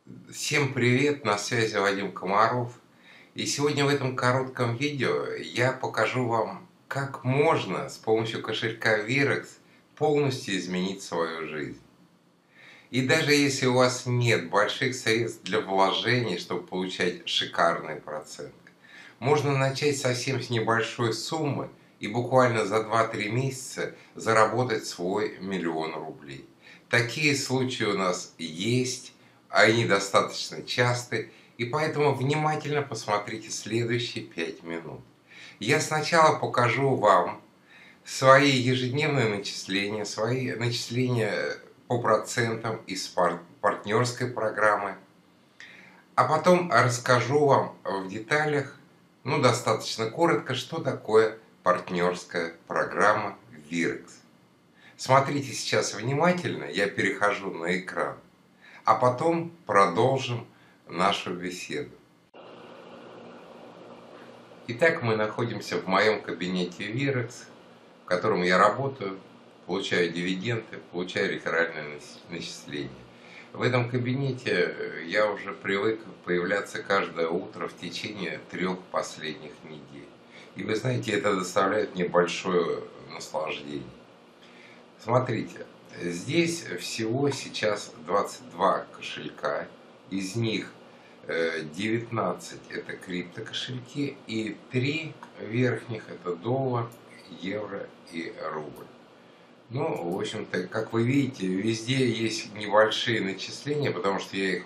Всем привет, на связи Вадим Комаров. И сегодня в этом коротком видео я покажу вам, как можно с помощью кошелька Virex полностью изменить свою жизнь. И даже если у вас нет больших средств для вложений, чтобы получать шикарные проценты, можно начать совсем с небольшой суммы и буквально за 2-3 месяца заработать свой 1 000 000 рублей. Такие случаи у нас есть, они достаточно часты, и поэтому внимательно посмотрите следующие 5 минут. Я сначала покажу вам свои ежедневные начисления, свои начисления по процентам из партнерской программы, а потом расскажу вам в деталях, достаточно коротко, что такое партнерская программа Virex. Смотрите сейчас внимательно, я перехожу на экран, а потом продолжим нашу беседу. Итак, мы находимся в моем кабинете Virex, в котором я работаю, получаю дивиденды, получаю реферальные начисления. В этом кабинете я уже привык появляться каждое утро в течение 3 последних недель. И вы знаете, это доставляет мне большое наслаждение. Смотрите, здесь всего сейчас 22 кошелька, из них 19 это криптокошельки и 3 верхних это доллар, евро и рубль. В общем-то, как вы видите, везде есть небольшие начисления, потому что я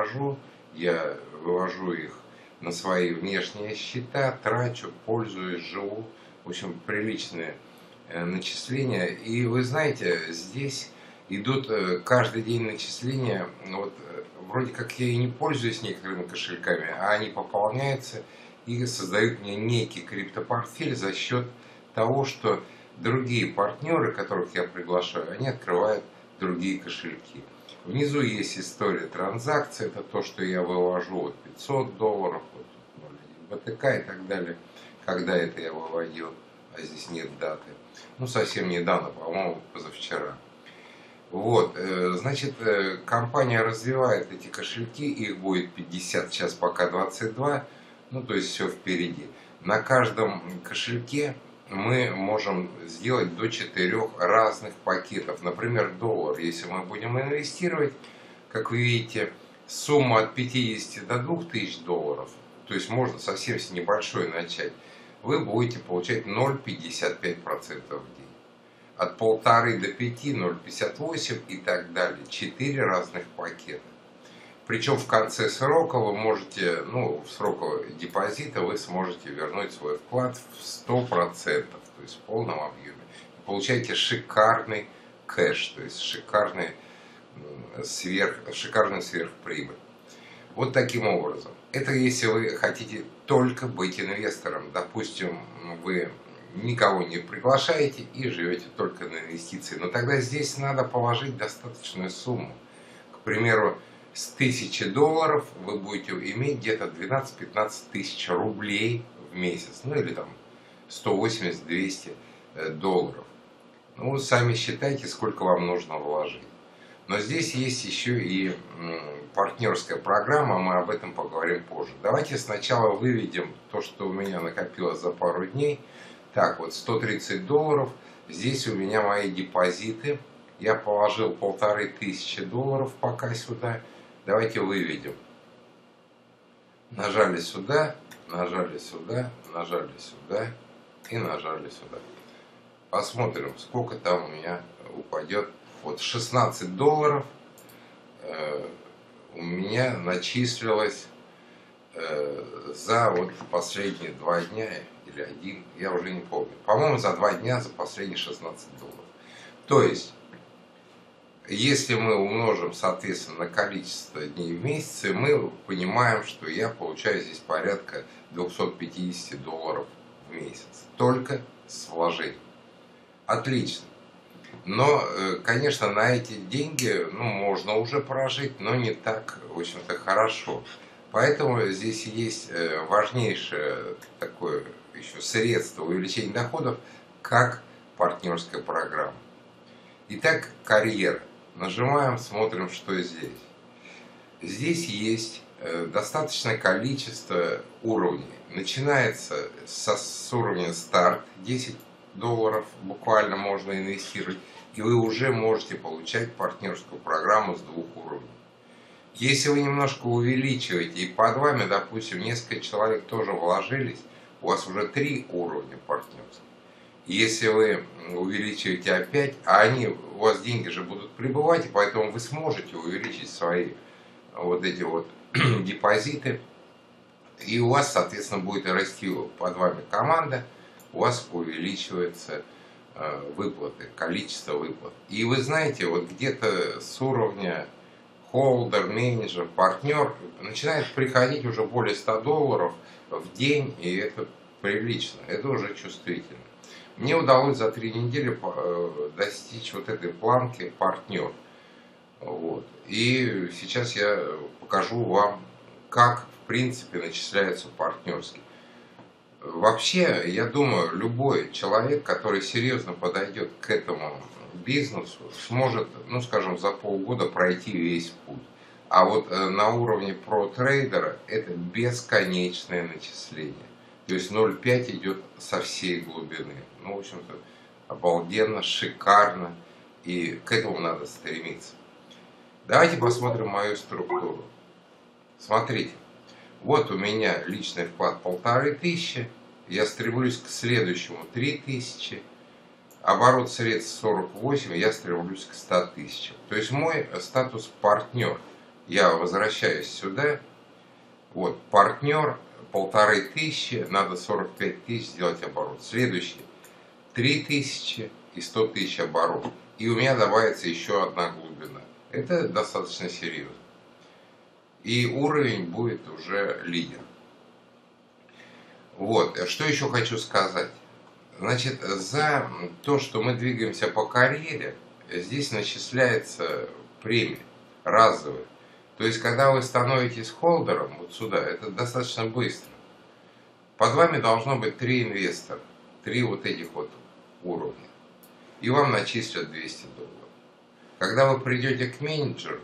вывожу их на свои внешние счета, трачу, пользуюсь, живу. В общем, приличные начисления. И вы знаете, здесь идут каждый день начисления. Вроде как я и не пользуюсь некоторыми кошельками, а они пополняются и создают мне некий криптопортфель за счет того, что другие партнеры, которых я приглашаю, они открывают другие кошельки. Внизу есть история транзакций, это то, что я вывожу, $500, БТК и так далее, когда это я выводил, а здесь нет даты. Совсем недавно, по-моему, позавчера. Значит, компания развивает эти кошельки, их будет 50, сейчас пока 22, то есть все впереди. На каждом кошельке мы можем сделать до 4 разных пакетов. Например, доллар, если мы будем инвестировать, как вы видите, сумма от 50 до 2000 долларов, то есть можно совсем с небольшой начать, вы будете получать 0,55% в день. От 1,5 до 5 0,58 и так далее. 4 разных пакета. Причем в конце срока вы можете, в срока депозита вы сможете вернуть свой вклад в 100%, то есть в полном объеме. Получаете шикарный кэш, то есть шикарную сверхприбыль. Вот таким образом. Это если вы хотите только быть инвестором. Допустим, вы никого не приглашаете и живете только на инвестиции. Но тогда здесь надо положить достаточную сумму. К примеру, с 1000 долларов вы будете иметь где-то 12-15 тысяч рублей в месяц. Или там 180-200 долларов. Сами считайте, сколько вам нужно вложить. Но здесь есть еще и партнерская программа, мы об этом поговорим позже. Давайте сначала выведем то, что у меня накопилось за пару дней. Так, 130 долларов. Здесь у меня мои депозиты. Я положил 1500 долларов пока сюда. Давайте выведем. Нажали сюда, нажали сюда, нажали сюда и нажали сюда. Посмотрим, сколько там у меня упадет. 16 долларов у меня начислилось за последние 2 дня или 1, я уже не помню. По-моему, за 2 дня за последние 16 долларов. То есть, если мы умножим, соответственно, на количество дней в месяце, мы понимаем, что я получаю здесь порядка 250 долларов в месяц. Только с вложением. Отлично. Но, конечно, на эти деньги можно уже прожить, но не так, в общем-то, хорошо. Поэтому здесь есть важнейшее такое еще средство увеличения доходов, как партнерская программа. Итак, карьера. Нажимаем, смотрим, что здесь. Здесь есть достаточное количество уровней. Начинается с уровня старт, $10 буквально можно инвестировать, и вы уже можете получать партнерскую программу с 2 уровней. Если вы немножко увеличиваете, и под вами, допустим, несколько человек тоже вложились, у вас уже 3 уровня партнерских. Если вы увеличиваете опять, а у вас деньги же будут прибывать, и поэтому вы сможете увеличить свои вот эти вот депозиты, и у вас, соответственно, будет расти под вами команда, у вас увеличивается выплаты, количество выплат. И вы знаете, вот где-то с уровня холдер, менеджер, партнер начинает приходить уже более $100 в день, и это прилично, это уже чувствительно. Мне удалось за 3 недели достичь вот этой планки партнер. Вот. И сейчас я покажу вам, как в принципе начисляются партнерские. Вообще, я думаю, любой человек, который серьезно подойдет к этому бизнесу, сможет, ну скажем, за полгода пройти весь путь. А вот на уровне про-трейдера это бесконечное начисление. То есть 0,5 идет со всей глубины. Ну, в общем-то, обалденно, шикарно. И к этому надо стремиться. Давайте посмотрим мою структуру. Смотрите. Вот у меня личный вклад 1500. Я стремлюсь к следующему 3000. Оборот средств 48, я стремлюсь к 100 тысячам. То есть мой статус партнер. Я возвращаюсь сюда. Вот, партнер, 1500, надо 45 тысяч сделать оборот. Следующий, 3000 и 100 тысяч оборот. И у меня добавится еще одна глубина. Это достаточно серьезно. И уровень будет уже лидер. Вот, что еще хочу сказать. Значит, за то, что мы двигаемся по карьере, здесь начисляется премия разовая. То есть, когда вы становитесь холдером, вот сюда, это достаточно быстро. Под вами должно быть 3 инвестора, 3 вот этих вот уровня. И вам начислят $200. Когда вы придете к менеджеру,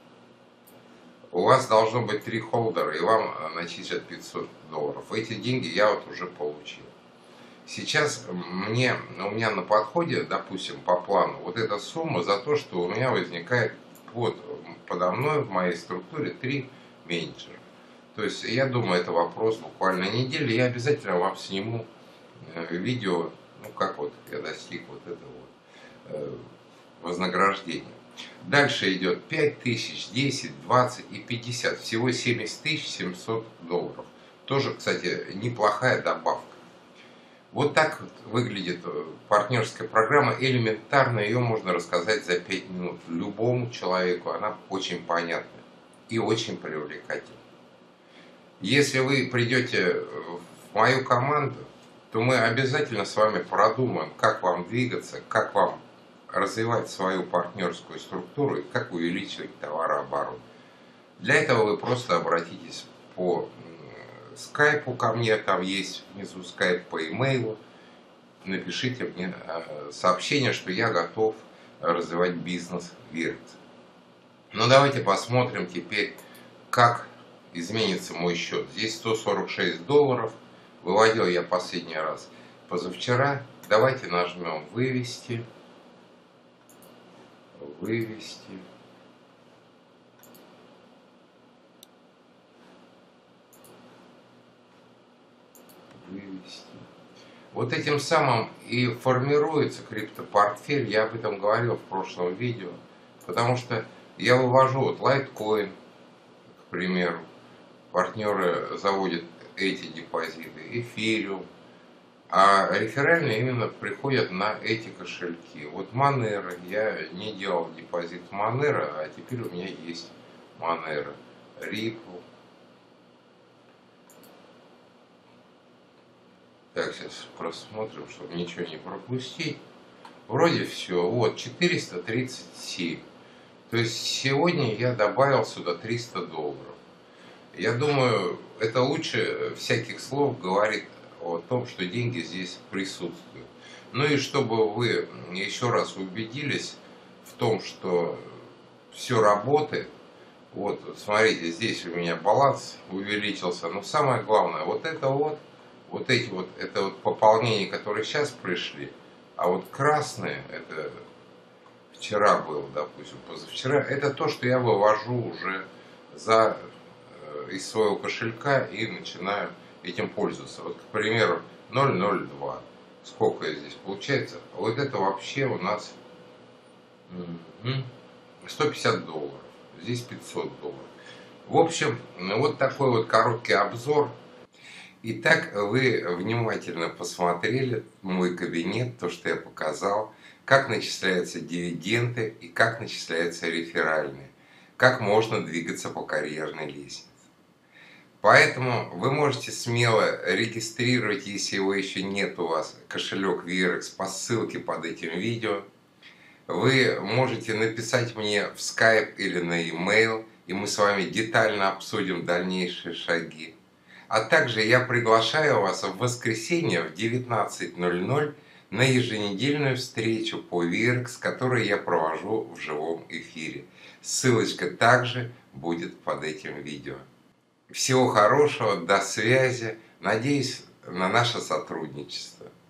у вас должно быть 3 холдера, и вам начислят $500. Эти деньги я вот уже получил. Сейчас у меня на подходе, допустим, по плану, вот эта сумма за то, что у меня возникает вот подо мной в моей структуре 3 менеджера. То есть я думаю, это вопрос буквально недели. Я обязательно вам сниму видео, ну как вот я достиг вот этого вознаграждения. Дальше идет 5000, 10, 20 и 50. Всего $70 700. Тоже, кстати, неплохая добавка. Вот так вот выглядит партнерская программа. Элементарно ее можно рассказать за 5 минут. Любому человеку она очень понятна и очень привлекательна. Если вы придете в мою команду, то мы обязательно с вами продумаем, как вам двигаться, как вам развивать свою партнерскую структуру и как увеличивать товарооборот. Для этого вы просто обратитесь по скайпу ко мне, там есть внизу скайп, по имейлу, напишите мне сообщение, что я готов развивать бизнес Вирекс. Но давайте посмотрим теперь, как изменится мой счет. Здесь $146, выводил я последний раз позавчера. Давайте нажмем вывести. Вывести. Вывести. Вот этим самым и формируется криптопортфель. Я об этом говорил в прошлом видео. Потому что я вывожу вот Litecoin, к примеру. Партнеры заводят эти депозиты, эфириум. А реферальные именно приходят на эти кошельки. Вот Monero. Я не делал депозит в Monero, а теперь у меня есть Monero. Ripple. Так, сейчас просмотрим, чтобы ничего не пропустить. Вроде все. Вот, 437. То есть сегодня я добавил сюда $300. Я думаю, это лучше всяких слов говорит о том, что деньги здесь присутствуют. Ну и чтобы вы еще раз убедились в том, что все работает, Вот, смотрите, здесь у меня баланс увеличился. Но самое главное, вот эти вот, это вот пополнения, которые сейчас пришли. А вот красные, это вчера было, допустим, позавчера, это то, что я вывожу уже из своего кошелька и начинаю этим пользоваться. Вот, к примеру, 0,02. Сколько здесь получается? Вот это вообще у нас 150 долларов. Здесь 500 долларов. В общем, вот такой вот короткий обзор. Итак, вы внимательно посмотрели мой кабинет, то, что я показал, как начисляются дивиденды и как начисляются реферальные, как можно двигаться по карьерной лестнице. Поэтому вы можете смело регистрировать, если его еще нет у вас, кошелек VRX по ссылке под этим видео. Вы можете написать мне в Skype или на e-mail, и мы с вами детально обсудим дальнейшие шаги. А также я приглашаю вас в воскресенье в 19:00 на еженедельную встречу по VRX, которую я провожу в живом эфире. Ссылочка также будет под этим видео. Всего хорошего, до связи. Надеюсь на наше сотрудничество.